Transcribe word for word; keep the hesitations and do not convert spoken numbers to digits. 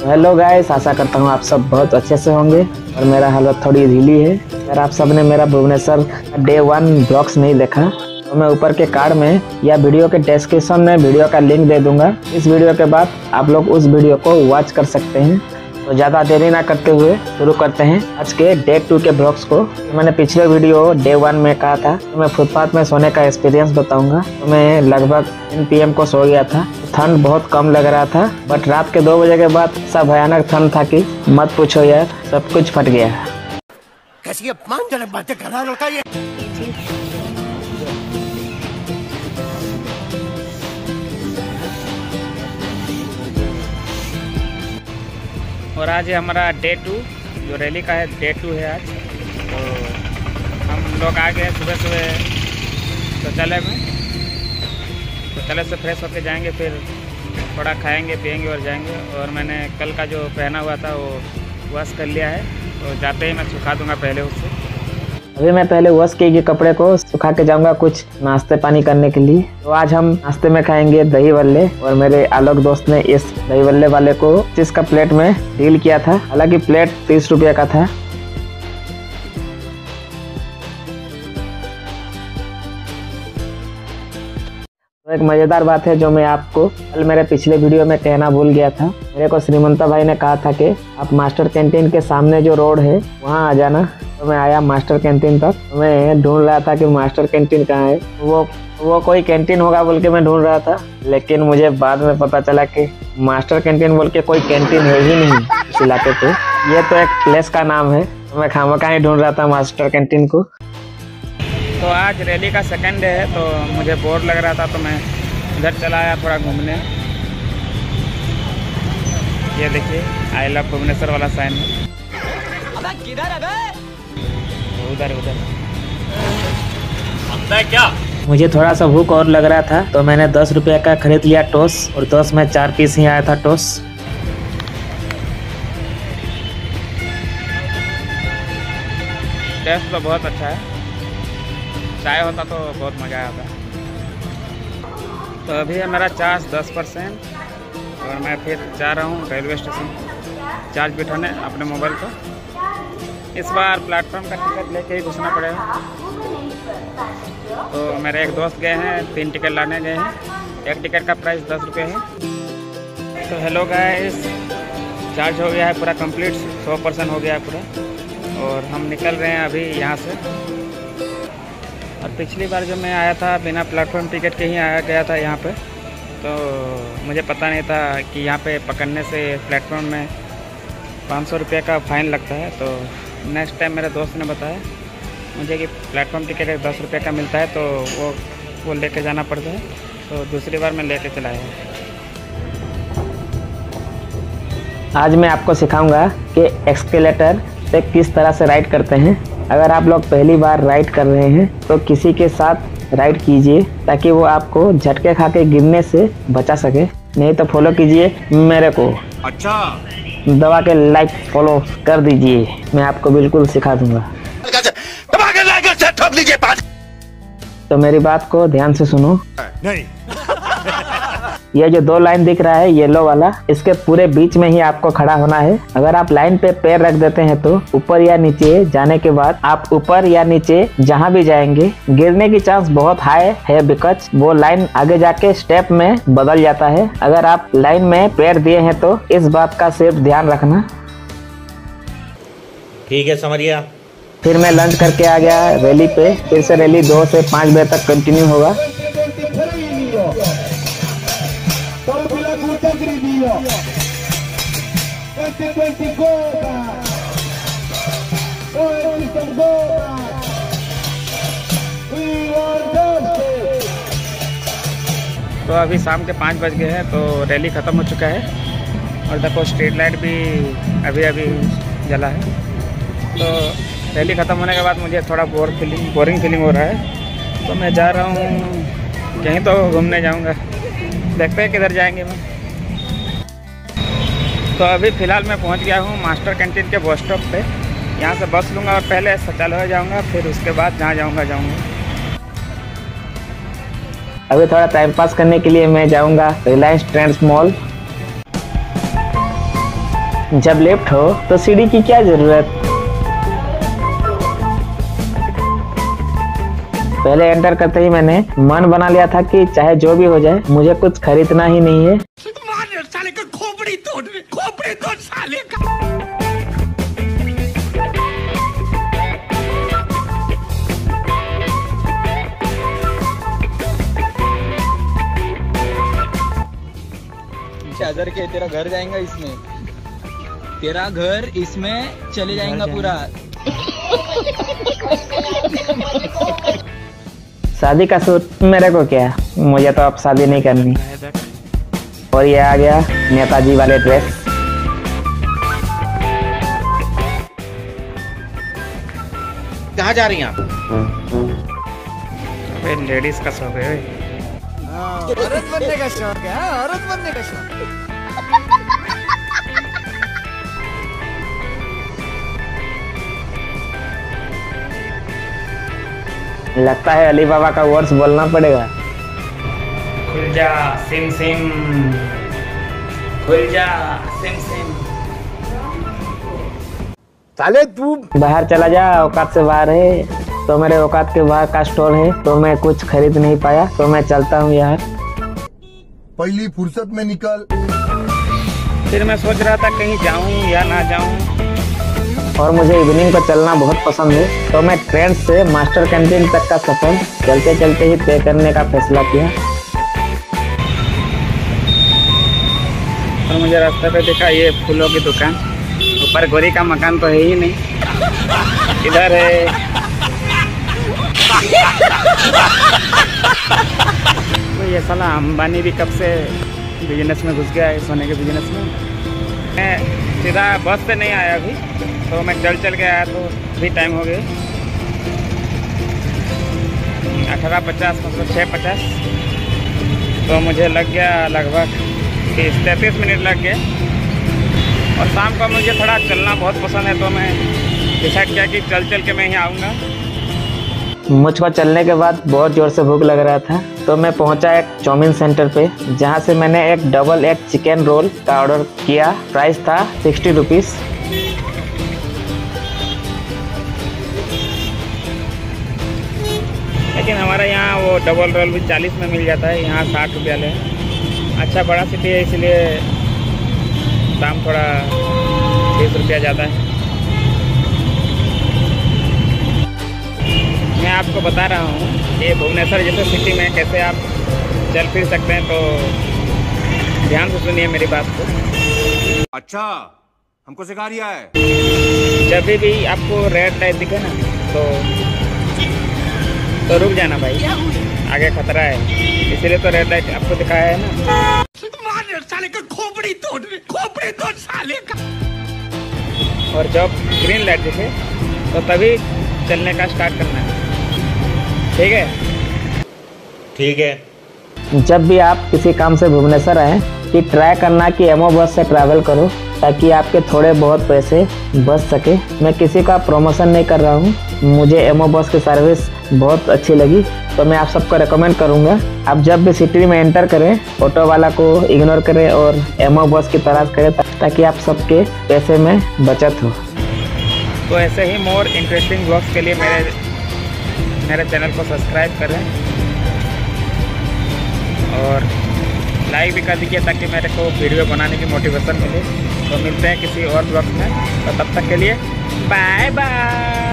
Hello guys, आशा करता हूँ आप सब बहुत अच्छे से होंगे और मेरा हालत थोड़ी ढीली है। अगर आप सब ने मेरा भुवनेश्वर डे वन ब्लॉग्स नहीं देखा तो मैं ऊपर के कार्ड में या वीडियो के डिस्क्रिप्शन में वीडियो का लिंक दे दूंगा। इस वीडियो के बाद आप लोग उस वीडियो को वॉच कर सकते हैं। तो ज़्यादा देरी ना करते हुए शुरू करते हैं आज के डे टू के ब्लॉग्स को। तो मैंने पिछले वीडियो डे वन में कहा था तो मैं फुटपाथ में सोने का एक्सपीरियंस बताऊंगा। तो मैं लगभग तीन पी एम को सो गया था। ठंड बहुत कम लग रहा था, बट रात के दो बजे के बाद सब भयानक ठंड था कि मत पूछो यार, सब कुछ फट गया। कैसी अपमानजनक बातें कर रहा है लड़का ये। और आज है हमारा डे टू, जो रैली का है डे टू है आज। तो हम लोग आ गए सुबह सुबह शौचालय में। शौचालय से फ्रेश होकर जाएंगे, फिर थोड़ा खाएंगे पिएंगे और जाएंगे। और मैंने कल का जो पहना हुआ था वो वॉश कर लिया है, तो जाते ही मैं सुखा दूंगा पहले उससे। अभी मैं पहले वॉश किए गए कपड़े को सुखा के जाऊंगा कुछ नाश्ते पानी करने के लिए। तो आज हम नाश्ते में खाएंगे दही बल्ले, और मेरे आलोक दोस्त ने इस दही बल्ले वाले को तीस का प्लेट में डील किया था। हालांकि प्लेट तीस रुपये का था। तो एक मज़ेदार बात है जो मैं आपको कल मेरे पिछले वीडियो में कहना भूल गया था। मेरे को श्रीमंता भाई ने कहा था कि आप मास्टर कैंटीन के सामने जो रोड है वहाँ आ जाना। तो मैं आया मास्टर कैंटीन तक। तो मैं ढूंढ रहा था कि मास्टर कैंटीन कहाँ है। वो वो कोई कैंटीन होगा बोल के मैं ढूंढ रहा था, लेकिन मुझे बाद में पता चला कि मास्टर कैंटीन बोल के कोई कैंटीन है ही नहीं इस इलाके पे। ये तो एक प्लेस का नाम है। तो मैं खामखा ही ढूंढ रहा था मास्टर कैंटीन को। तो आज रैली का सेकंड डे है, तो मुझे बोर लग रहा था तो मैं इधर चला आया थोड़ा घूमने। ये देखिए आई लव भुवनेश्वर वाला साइन है। अबे किधर है बे? उधर उधर क्या? मुझे थोड़ा सा भूख और लग रहा था तो मैंने दस रुपये का खरीद लिया टोस, और दस में चार पीस ही आया था टोस। टेस्ट तो बहुत अच्छा है, चाय होता तो बहुत मज़ा आता। तो अभी है मेरा चार्ज दस परसेंट, और मैं फिर जा रहा हूँ रेलवे स्टेशन चार्ज बिठाने अपने मोबाइल पर। इस बार प्लेटफॉर्म का टिकट लेके ही घुसना पड़ेगा। तो मेरे एक दोस्त गए हैं, तीन टिकट लाने गए हैं। एक टिकट का प्राइस दस रुपये है। तो हेलो गाइस, चार्ज हो गया है पूरा कंप्लीट, सौ परसेंट हो गया है पूरा। और हम निकल रहे हैं अभी यहाँ से। और पिछली बार जब मैं आया था बिना प्लेटफॉर्म टिकट के ही आया गया था यहाँ पे, तो मुझे पता नहीं था कि यहाँ पे पकड़ने से प्लेटफॉर्म में पाँच सौ रुपये का फ़ाइन लगता है। तो नेक्स्ट टाइम मेरे दोस्त ने बताया मुझे कि प्लेटफॉर्म टिकट दस रुपये का मिलता है, तो वो वो लेके जाना पड़ता है। तो दूसरी बार मैं लेके चला आया। आज मैं आपको सिखाऊंगा कि एक्सकेलेटर पे किस तरह से राइड करते हैं। अगर आप लोग पहली बार राइड कर रहे हैं तो किसी के साथ राइड कीजिए ताकि वो आपको झटके खा के गिरने से बचा सके। नहीं तो फॉलो कीजिए मेरे को। अच्छा, दबा के लाइक फॉलो कर दीजिए, मैं आपको बिल्कुल सिखा दूंगा। दबा के लाइक से ठोक लीजिए पाँच। तो मेरी बात को ध्यान से सुनो। नहीं ये जो दो लाइन दिख रहा है येलो वाला, इसके पूरे बीच में ही आपको खड़ा होना है। अगर आप लाइन पे पैर रख देते हैं तो ऊपर या नीचे जाने के बाद आप ऊपर या नीचे जहां भी जाएंगे गिरने की चांस बहुत हाई है, बिकॉज वो लाइन आगे जाके स्टेप में बदल जाता है। अगर आप लाइन में पैर दिए हैं तो इस बात का सिर्फ ध्यान रखना। ठीक है, समझ गया। फिर मैं लंच करके आ गया रैली पे। फिर से रैली दो से पाँच बजे तक कंटिन्यू होगा। तो अभी शाम के पाँच बज गए हैं, तो रैली ख़त्म हो चुका है। और देखो स्ट्रीट लाइट भी अभी अभी जला है। तो रैली ख़त्म होने के बाद मुझे थोड़ा बोर फीलिंग बोरिंग फीलिंग हो रहा है। तो मैं जा रहा हूँ कहीं तो घूमने जाऊँगा, देखते हैं किधर जाएंगे मैं। तो अभी फ़िलहाल मैं पहुँच गया हूँ मास्टर कैंटीन के बस स्टॉप पे। यहाँ से बस लूँगा और पहले शौचालय जाऊँगा, फिर उसके बाद जहाँ जाऊँगा जाऊँगा। अभी थोड़ा टाइम पास करने के लिए मैं जाऊँगा रिलायंस ट्रेंड्स मॉल। जब लेफ्ट हो तो सीढ़ी की क्या जरूरत। पहले एंटर करते ही मैंने मन बना लिया था कि चाहे जो भी हो जाए मुझे कुछ खरीदना ही नहीं है। साले का खोपड़ी तोड़ खोपड़ी तोड़ साले का। चादर के तेरा घर जाएगा इसमें, तेरा घर इसमें चले जाएगा पूरा। शादी का सूट मेरे को क्या, मुझे तो अब शादी नहीं करनी। और ये आ गया नेताजी वाले ड्रेस। कहाँ जा रही हैं आप? अबे लेडीज का शौक है। औरत बनने का शौक है, औरत बनने का शौक। लगता है अली बाबा का वर्ड्स बोलना पड़ेगा। खुल जा सिम सिम, खुल जा सिम सिम। साले तू बाहर चला जा, औकात से बाहर है। तो मेरे औकात के बाहर का स्टोर है तो मैं कुछ खरीद नहीं पाया, तो मैं चलता हूँ यार। पहली फुर्सत में निकल। फिर मैं सोच रहा था कहीं जाऊं या ना जाऊं। और मुझे इवनिंग को चलना बहुत पसंद है, तो मैं ट्रेन से मास्टर कैंटीन तक का सफर चलते चलते ही तय करने का फैसला किया। और मुझे रास्ते पे देखा ये फूलों की दुकान। ऊपर गोरी का मकान तो है ही नहीं, इधर है। तो ये साला अंबानी भी कब से बिजनेस में घुस गया है, सोने के बिजनेस में। मैं सीधा बस से नहीं आया अभी, तो मैं चल चल के आया, तो भी टाइम हो गया अठारह पचास मतलब छः पचास। तो मुझे लग गया लगभग तीस तैंतीस मिनट लग गए। और शाम को मुझे थोड़ा चलना बहुत पसंद है, तो मैं डिसाइड किया कि चल चल के मैं यहाँ आऊँगा। मुझको चलने के बाद बहुत जोर से भूख लग रहा था, तो मैं पहुंचा एक चाउमीन सेंटर पे, जहां से मैंने एक डबल एग चिकन रोल का ऑर्डर किया। प्राइस था सिक्सटी रुपीज़। लेकिन हमारे यहाँ वो डबल रोल भी चालीस में मिल जाता है, यहाँ साठ रुपया ले। अच्छा बड़ा सिटी है इसलिए दाम थोड़ा बीस रुपया ज़्यादा है। मैं आपको बता रहा हूँ ये भुवनेश्वर जैसे सिटी में कैसे आप चल फिर सकते हैं, तो ध्यान से सुनिए मेरी बात को। अच्छा हमको सिखा रिया है। जब भी, भी आपको रेड लाइट दिखे ना तो तो रुक जाना भाई, आगे खतरा है, इसीलिए तो रेड लाइट आपको दिखाया है ना। साले का खोपड़ी तोड़ खोपड़ी तोड़ साले का। और जब ग्रीन लाइट दिखे तो तभी चलने का स्टार्ट करना है, ठीक है? ठीक है। जब भी आप किसी काम से भुवनेश्वर आए कि ट्राई करना कि एमओ बस से ट्रैवल करो, ताकि आपके थोड़े बहुत पैसे बच सके। मैं किसी का प्रमोशन नहीं कर रहा हूँ, मुझे एमओ बस की सर्विस बहुत अच्छी लगी, तो मैं आप सबको रेकमेंड करूँगा। आप जब भी सिटी में एंटर करें, ऑटो वाला को इग्नोर करें और एमओ बस की तलाश करें, ताकि आप सबके पैसे में बचत हो। तो ऐसे ही मोर इंटरेस्टिंग ब्लॉग्स के लिए मेरे मेरे चैनल को सब्सक्राइब करें और लाइक भी कर दीजिए, ताकि मेरे को वीडियो बनाने की मोटिवेशन मिले। तो मिलते हैं किसी और ब्लॉग में, तो तब तक के लिए बाय बाय।